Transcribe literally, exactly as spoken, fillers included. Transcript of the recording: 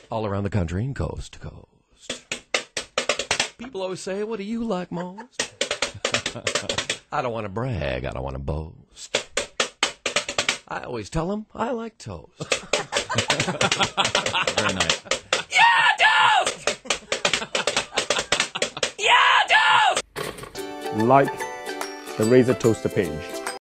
all around the country and coast to coast. People always say, what do you like most? I don't want to brag. I don't want to boast. I always tell them I like toast. Very nice. Yeah, toast! Yeah, toast! Like the Razor Toaster page.